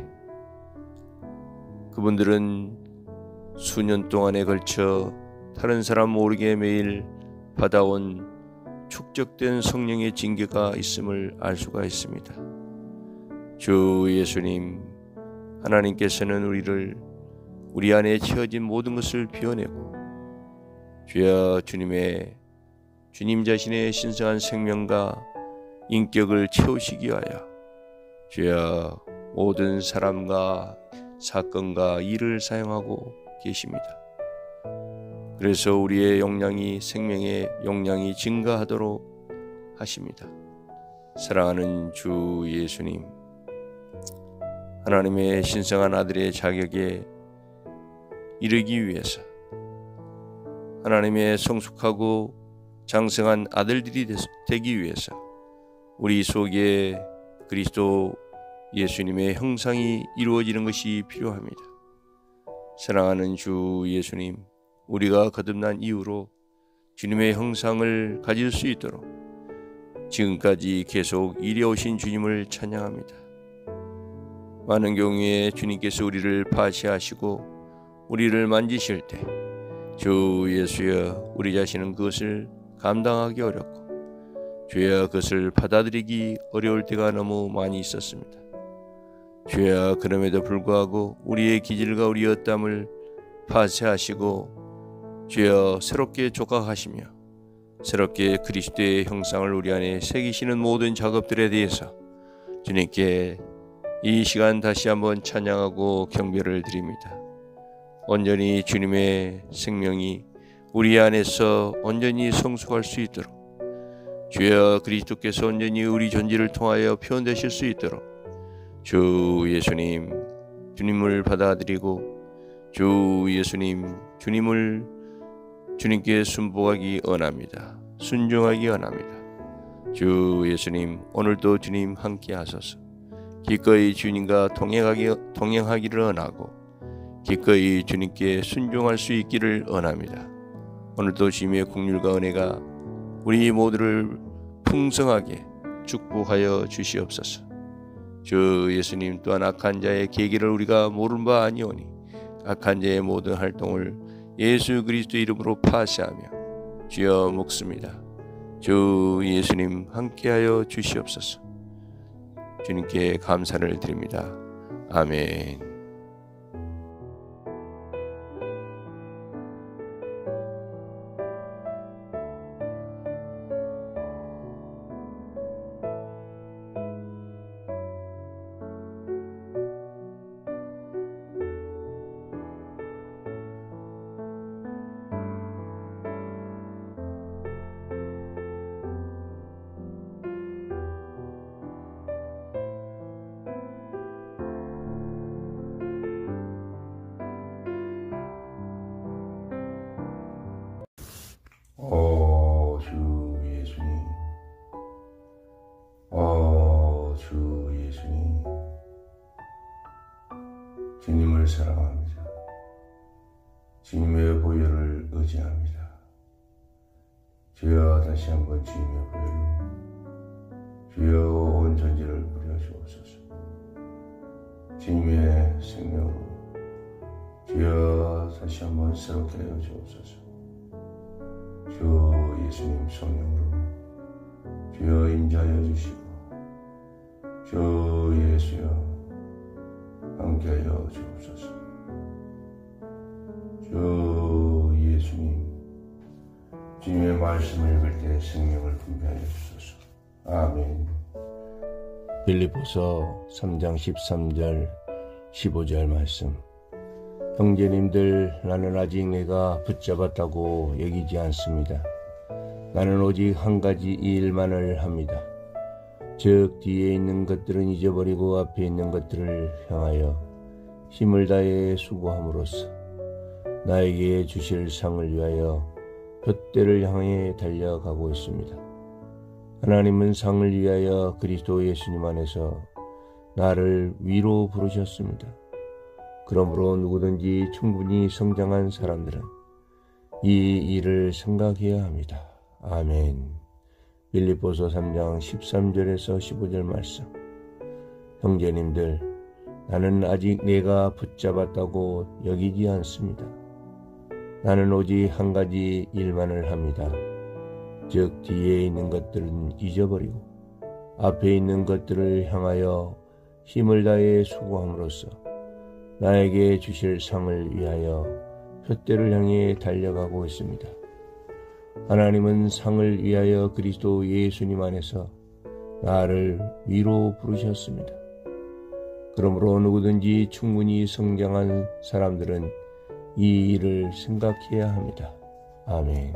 그분들은 수년 동안에 걸쳐 다른 사람 모르게 매일 받아온 축적된 성령의 징계가 있음을 알 수가 있습니다. 주 예수님, 하나님께서는 우리를 우리 안에 채워진 모든 것을 비워내고 주여 주님의 주님 자신의 신성한 생명과 인격을 채우시기 위하여 주여 모든 사람과 사건과 일을 사용하고 계십니다. 그래서 우리의 용량이 생명의 용량이 증가하도록 하십니다. 사랑하는 주 예수님, 하나님의 신성한 아들의 자격에 이르기 위해서 하나님의 성숙하고 장성한 아들들이 되기 위해서 우리 속에 그리스도 예수님의 형상이 이루어지는 것이 필요합니다. 사랑하는 주 예수님, 우리가 거듭난 이후로 주님의 형상을 가질 수 있도록 지금까지 계속 이래오신 주님을 찬양합니다. 많은 경우에 주님께서 우리를 파시하시고 우리를 만지실 때 주 예수여, 우리 자신은 그것을 감당하기 어렵고 주여 그것을 받아들이기 어려울 때가 너무 많이 있었습니다. 주여, 그럼에도 불구하고 우리의 기질과 우리의 땀을 파쇄하시고 주여 새롭게 조각하시며 새롭게 그리스도의 형상을 우리 안에 새기시는 모든 작업들에 대해서 주님께 이 시간 다시 한번 찬양하고 경배를 드립니다. 온전히 주님의 생명이 우리 안에서 온전히 성숙할 수 있도록 주여, 그리스도께서 온전히 우리 존재를 통하여 표현되실 수 있도록 주 예수님, 주님을 받아들이고 주 예수님, 주님을 주님께 순복하기 원합니다. 순종하기 원합니다. 주 예수님, 오늘도 주님 함께 하소서. 기꺼이 주님과 동행하기, 동행하기를 원하고 기꺼이 주님께 순종할 수 있기를 원합니다. 오늘도 주님의 긍휼과 은혜가 우리 모두를 풍성하게 축복하여 주시옵소서. 주 예수님, 또한 악한 자의 계기를 우리가 모르는 바 아니오니 악한 자의 모든 활동을 예수 그리스도 이름으로 파쇄하며 주여 묵습니다. 주 예수님, 함께하여 주시옵소서. 주님께 감사를 드립니다. 아멘. 오 주 예수님, 오 주 예수님, 주님을 사랑합니다. 주님의 보혈을 의지합니다. 주여, 다시 한번 주님의 보혈로 주여 온 전지를 부려주옵소서. 주님의 생명으로 주여 다시 한번 새롭게 하여 주옵소서. 주 예수님 성령으로 주여 임재하여 주시고 주 예수여 함께하여 주옵소서. 주 예수님, 주님의 말씀을 읽을 때 생명을 분배하여 주소서. 아멘. 빌립보서 삼 장 십삼 절 십오 절 말씀. 형제님들, 나는 아직 내가 붙잡았다고 여기지 않습니다. 나는 오직 한 가지 이 일만을 합니다. 즉 뒤에 있는 것들은 잊어버리고 앞에 있는 것들을 향하여 힘을 다해 수고함으로써 나에게 주실 상을 위하여 푯대를 향해 달려가고 있습니다. 하나님은 상을 위하여 그리스도 예수님 안에서 나를 위로 부르셨습니다. 그러므로 누구든지 충분히 성장한 사람들은 이 일을 생각해야 합니다. 아멘. 빌립보서 삼 장 십삼 절에서 십오 절 말씀. 형제님들, 나는 아직 내가 붙잡았다고 여기지 않습니다. 나는 오직 한 가지 일만을 합니다. 즉 뒤에 있는 것들은 잊어버리고 앞에 있는 것들을 향하여 힘을 다해 수고함으로써 나에게 주실 상을 위하여 푯대를 향해 달려가고 있습니다. 하나님은 상을 위하여 그리스도 예수님 안에서 나를 위로 부르셨습니다. 그러므로 누구든지 충분히 성장한 사람들은 이 일을 생각해야 합니다. 아멘.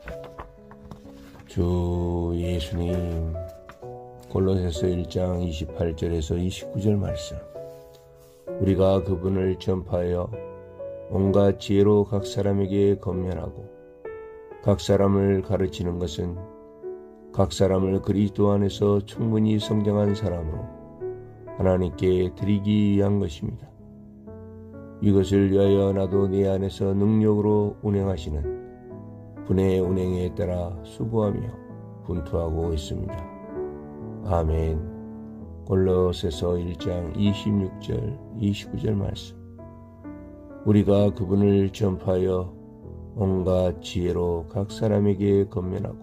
주 예수님, 골로새서 일 장 이십팔 절에서 이십구 절 말씀. 우리가 그분을 전파하여 온갖 지혜로 각 사람에게 건면하고 각 사람을 가르치는 것은 각 사람을 그리스도 안에서 충분히 성장한 사람으로 하나님께 드리기 위한 것입니다. 이것을 위하여 나도 내 안에서 능력으로 운행하시는 분의 운행에 따라 수고하며 분투하고 있습니다. 아멘. 골로새서 일 장 이십육 절 이십구 절 말씀. 우리가 그분을 전파하여 온갖 지혜로 각 사람에게 건면하고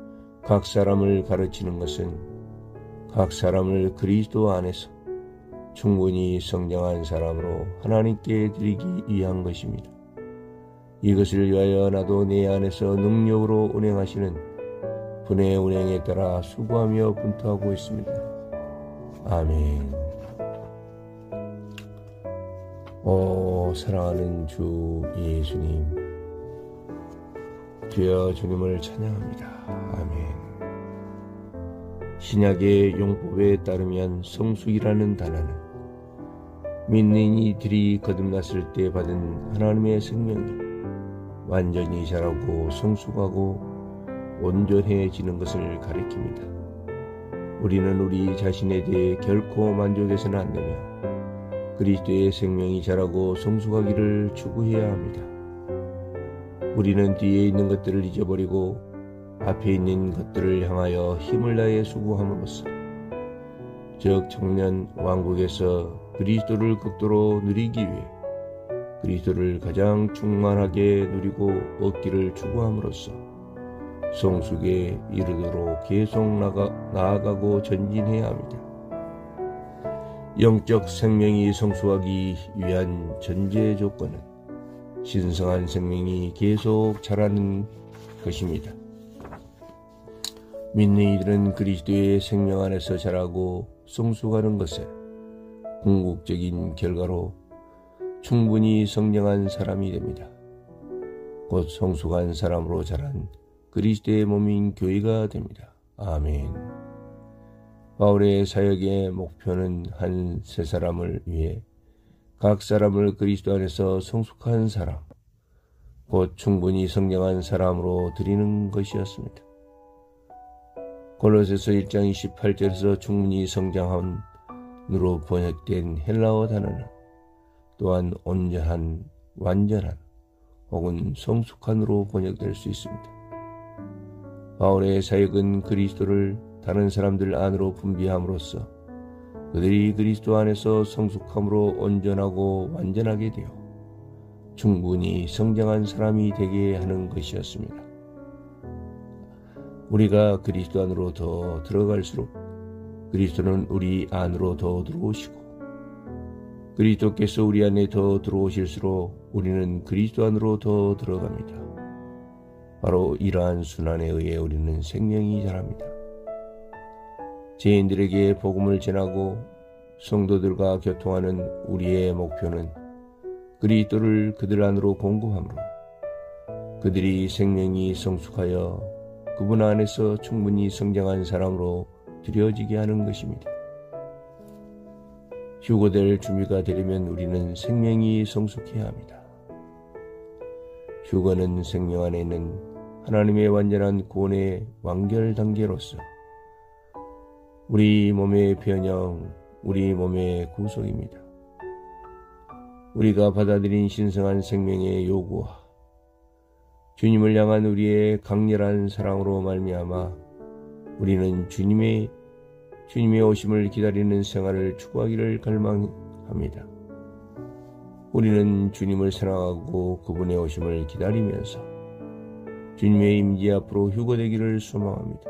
각 사람을 가르치는 것은 각 사람을 그리스도 안에서 충분히 성장한 사람으로 하나님께 드리기 위한 것입니다. 이것을 위하여 나도 내 안에서 능력으로 운행하시는 분의 운행에 따라 수고하며 분투하고 있습니다. 아멘. 오 사랑하는 주 예수님, 주여 주님을 찬양합니다. 아멘. 신약의 용법에 따르면 성숙이라는 단어는 믿는 이들이 거듭났을 때 받은 하나님의 생명이 완전히 자라고 성숙하고 온전해지는 것을 가리킵니다. 우리는 우리 자신에 대해 결코 만족해서는 안 되며 그리스도의 생명이 자라고 성숙하기를 추구해야 합니다. 우리는 뒤에 있는 것들을 잊어버리고 앞에 있는 것들을 향하여 힘을 다해 수고함으로써 즉 청년 왕국에서 그리스도를 극도로 누리기 위해 그리스도를 가장 충만하게 누리고 얻기를 추구함으로써 성숙에 이르도록 계속 나가, 나아가고 전진해야 합니다. 영적 생명이 성숙하기 위한 전제 조건은 신성한 생명이 계속 자라는 것입니다. 믿는 이들은 그리스도의 생명 안에서 자라고 성숙하는 것에 궁극적인 결과로 충분히 성장한 사람이 됩니다. 곧 성숙한 사람으로 자란 그리스도의 몸인 교회가 됩니다. 아멘. 바울의 사역의 목표는 한 세 사람을 위해 각 사람을 그리스도 안에서 성숙한 사람, 곧 충분히 성장한 사람으로 드리는 것이었습니다. 골로새서 일 장 이십팔 절에서 충분히 성장함으로 번역된 헬라어 단어는 또한 온전한, 완전한 혹은 성숙한으로 번역될 수 있습니다. 바울의 사역은 그리스도를 다른 사람들 안으로 분비함으로써 그들이 그리스도 안에서 성숙함으로 온전하고 완전하게 되어 충분히 성장한 사람이 되게 하는 것이었습니다. 우리가 그리스도 안으로 더 들어갈수록 그리스도는 우리 안으로 더 들어오시고 그리스도께서 우리 안에 더 들어오실수록 우리는 그리스도 안으로 더 들어갑니다. 바로 이러한 순환에 의해 우리는 생명이 자랍니다. 죄인들에게 복음을 전하고 성도들과 교통하는 우리의 목표는 그리스도를 그들 안으로 공급함으로 그들이 생명이 성숙하여 그분 안에서 충분히 성장한 사람으로 드려지게 하는 것입니다. 휴거될 준비가 되려면 우리는 생명이 성숙해야 합니다. 휴거는 생명 안에 있는 하나님의 완전한 구원의 완결 단계로서 우리 몸의 변형, 우리 몸의 구속입니다. 우리가 받아들인 신성한 생명의 요구와 주님을 향한 우리의 강렬한 사랑으로 말미암아 우리는 주님의 주님의 오심을 기다리는 생활을 추구하기를 갈망합니다. 우리는 주님을 사랑하고 그분의 오심을 기다리면서 주님의 임재 앞으로 휴거되기를 소망합니다.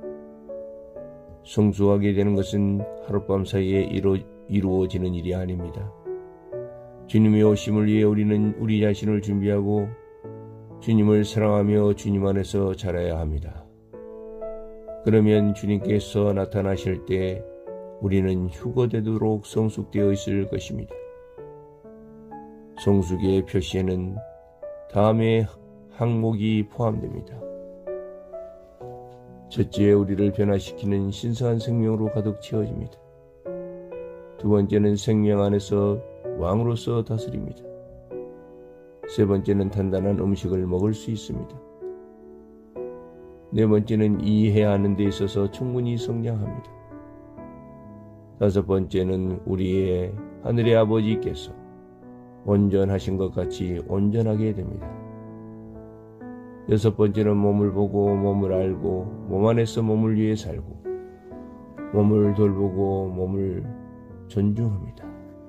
성숙하게 되는 것은 하룻밤 사이에 이루, 이루어지는 일이 아닙니다. 주님의 오심을 위해 우리는 우리 자신을 준비하고 주님을 사랑하며 주님 안에서 자라야 합니다. 그러면 주님께서 나타나실 때 우리는 휴거되도록 성숙되어 있을 것입니다. 성숙의 표시에는 다음의 항목이 포함됩니다. 첫째, 우리를 변화시키는 신성한 생명으로 가득 채워집니다. 두 번째는 생명 안에서 왕으로서 다스립니다. 세 번째는 단단한 음식을 먹을 수 있습니다. 네 번째는 이해해야 하는 데 있어서 충분히 성장합니다. 다섯 번째는 우리의 하늘의 아버지께서 온전하신 것 같이 온전하게 됩니다. 여섯 번째는 몸을 보고 몸을 알고 몸 안에서 몸을 위해 살고 몸을 돌보고 몸을 존중합니다.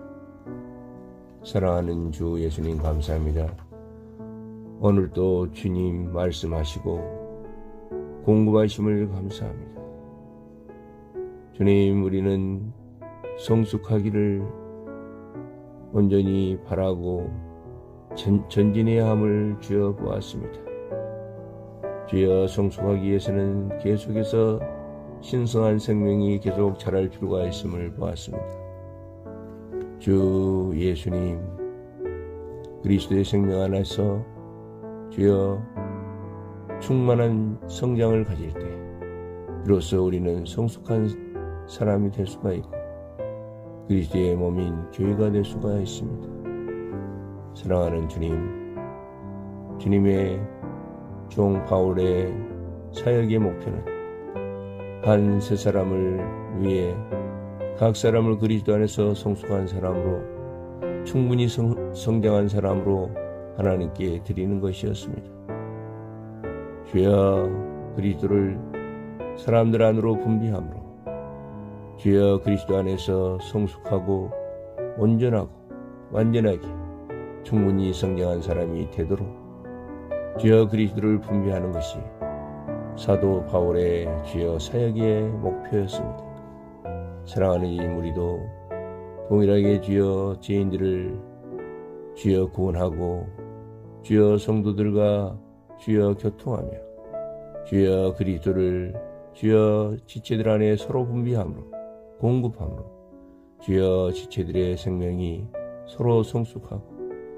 사랑하는 주 예수님 감사합니다. 오늘도 주님 말씀하시고 공급하심을 감사합니다. 주님, 우리는 성숙하기를 온전히 바라고 전, 전진해야 함을 주여 보았습니다. 주여 성숙하기 위해서는 계속해서 신성한 생명이 계속 자랄 필요가 있음을 보았습니다. 주 예수님 그리스도의 생명 안에서 주여 충만한 성장을 가질 때 비로소 우리는 성숙한 사람이 될 수가 있고 그리스도의 몸인 교회가 될 수가 있습니다. 사랑하는 주님, 주님의 종 바울의 사역의 목표는 한 세 사람을 위해 각 사람을 그리스도 안에서 성숙한 사람으로 충분히 성, 성장한 사람으로 하나님께 드리는 것이었습니다. 주여 그리스도를 사람들 안으로 분비함으로 주여 그리스도 안에서 성숙하고 온전하고 완전하게 충분히 성장한 사람이 되도록 주여 그리스도를 분비하는 것이 사도 바울의 주여 사역의 목표였습니다. 사랑하는 이 우리도 동일하게 주여 죄인들을 주여 구원하고 주여 성도들과 주여 교통하며 주여 그리스도를 주여 지체들 안에 서로 분비함으로 공급함으로 주여 지체들의 생명이 서로 성숙하고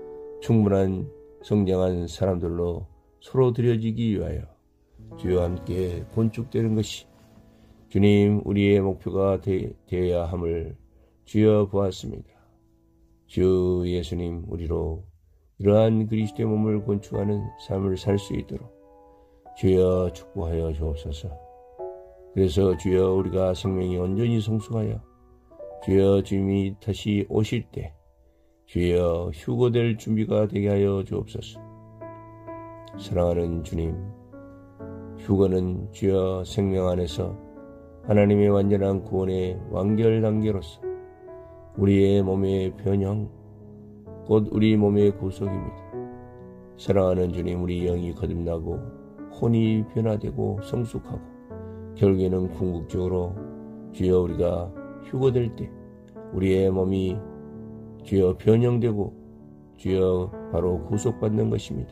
충분한 성장한 사람들로 서로 드려지기 위하여 주여 함께 건축되는 것이 주님 우리의 목표가 되, 되어야 함을 주여 보았습니다. 주 예수님 우리로 이러한 그리스도의 몸을 건축하는 삶을 살 수 있도록 주여 축복하여 주옵소서. 그래서 주여 우리가 생명이 온전히 성숙하여 주여 주님이 다시 오실 때 주여 휴거될 준비가 되게 하여 주옵소서. 사랑하는 주님, 휴거는 주여 생명 안에서 하나님의 완전한 구원의 완결 단계로서 우리의 몸의 변형, 곧 우리 몸의 구속입니다. 사랑하는 주님, 우리 영이 거듭나고 혼이 변화되고 성숙하고 결국에는 궁극적으로 주여 우리가 휴거될 때 우리의 몸이 주여 변형되고 주여 바로 구속받는 것입니다.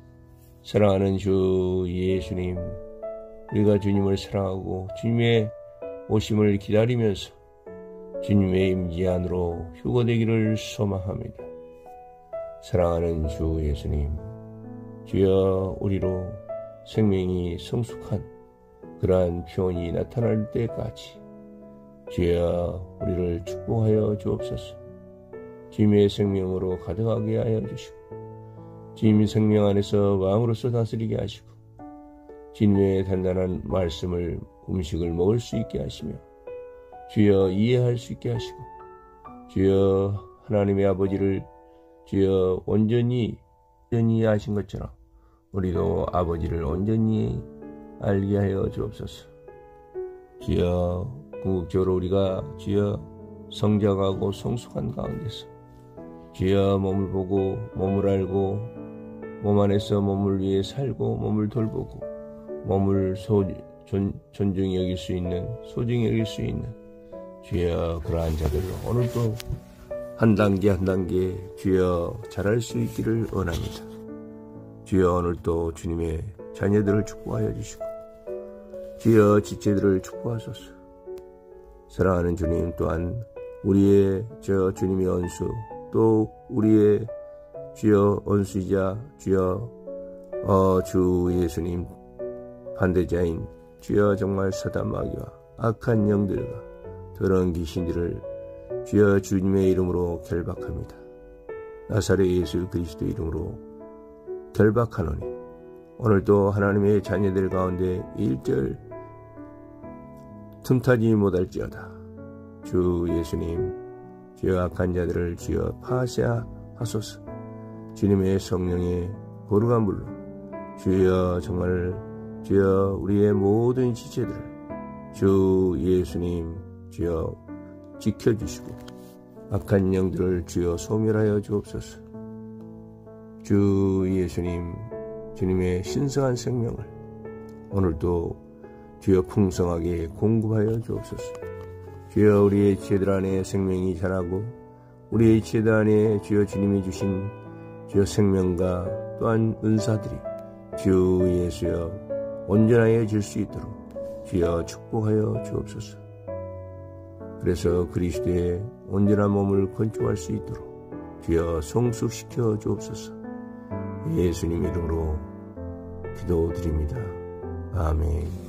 사랑하는 주 예수님, 우리가 주님을 사랑하고 주님의 오심을 기다리면서 주님의 임재 안으로 휴거되기를 소망합니다. 사랑하는 주 예수님, 주여 우리로 생명이 성숙한 그러한 표현이 나타날 때까지 주여 우리를 축복하여 주옵소서. 주님의 생명으로 가득하게 하여 주시고 주님의 생명 안에서 왕으로서 다스리게 하시고 주님의 단단한 말씀을 음식을 먹을 수 있게 하시며 주여 이해할 수 있게 하시고 주여 하나님의 아버지를 주여 온전히 온전히 아신 것처럼 우리도 아버지를 온전히 알게 하여 주옵소서. 주여 궁극적으로 우리가 주여 성장하고 성숙한 가운데서 주여 몸을 보고 몸을 알고 몸 안에서 몸을 위해 살고 몸을 돌보고 몸을 소, 존, 존중히 여길 수 있는 소중히 여길 수 있는 주여 그러한 자들로 오늘도 한 단계 한 단계 주여 자랄 수 있기를 원합니다. 주여 오늘도 주님의 자녀들을 축복하여 주시고 주여 지체들을 축복하소서. 사랑하는 주님 또한 우리의 저 주님의 언수 또 우리의 주여 언수이자 주여 어, 주 예수님 반대자인 주여 정말 사단 마귀와 악한 영들과 더러운 귀신들을 주여 주님의 이름으로 결박합니다. 나사렛 예수 그리스도 이름으로 결박하노니 오늘도 하나님의 자녀들 가운데 일절 틈타지 못할지어다. 주 예수님 주여 악한 자들을 주여 파쇄하소서. 주님의 성령의 거룩한 불로 주여 정말 주여 우리의 모든 지체들을 주 예수님 주여 지켜주시고 악한 영들을 주여 소멸하여 주옵소서. 주 예수님 주님의 신성한 생명을 오늘도 주여 풍성하게 공급하여 주옵소서. 주여 우리의 지혜들 안에 생명이 자라고 우리의 지혜들 안에 주여 주님이 주신 주여 생명과 또한 은사들이 주 예수여 온전하여질 수 있도록 주여 축복하여 주옵소서. 그래서 그리스도의 온전한 몸을 건축할 수 있도록 주여 성숙시켜 주옵소서. 예수님 이름으로 기도드립니다. 아멘.